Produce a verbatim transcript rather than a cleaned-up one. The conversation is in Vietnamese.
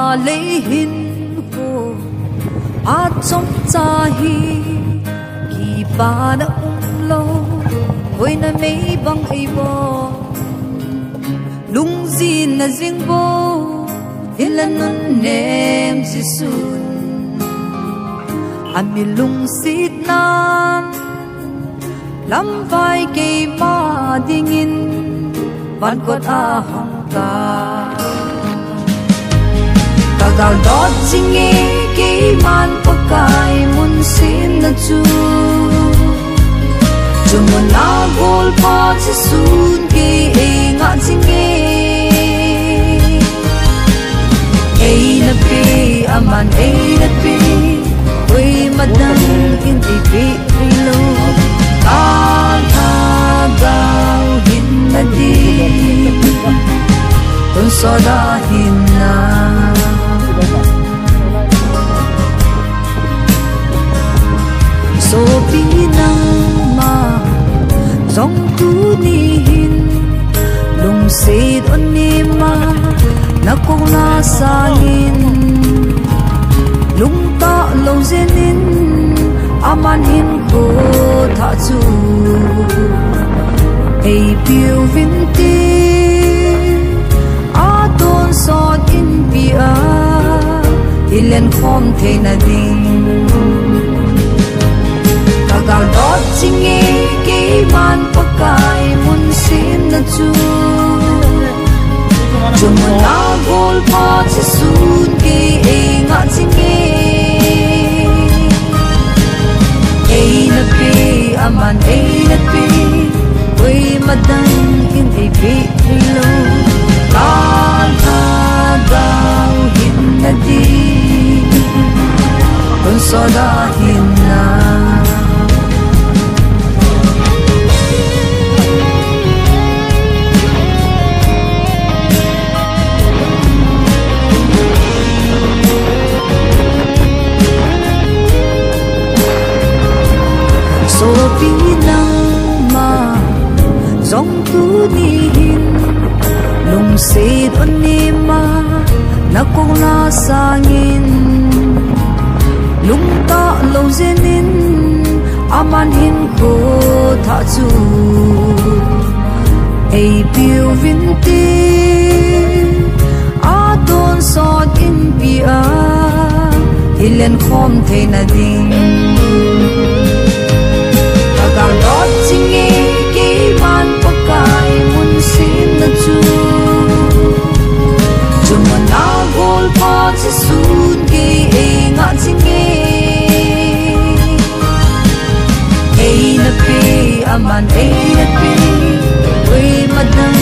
lấy hin hồ a trong cha hi kỳ ba đã um lo ôi na mấy băng ai bo lung zin na zing bo ilan nun nem si sun ami lung sit nan lam vai ke ma dingin van kot a hong ka kagal dot singe ke man pakai mun sin na chu chumun na gol pa si sun ke e nga singe e na pe aman e na pe oi madang in e pe lo ta tha gao hin na di ton so da hin na so pi nang ma dòng tu ni hin lung se don ni ma na kong na sa hin lung ta lo zenin aman hin ko tha chu ei piu vin ti a ton so in pi a ilen khom the na ding kagal dot singe ke man pakai mun sin na chu chumun na gol pa si sun ke e nga singe e na pe aman e na pe oi madang in e pe lo ta tha gao hin na di ton so da hin na so pi nang ma dòng tu ni hin lung se don ni ma na kong na sa ngin lung ta lo zenin aman hin ko tha chu ei piu vin ti a ton so in pi a ilen khom the na ding kagal dot singe ke man pakai mun sin na chu chumun na gol pa si sun ke e nga singe e na pe aman e na pe oi madang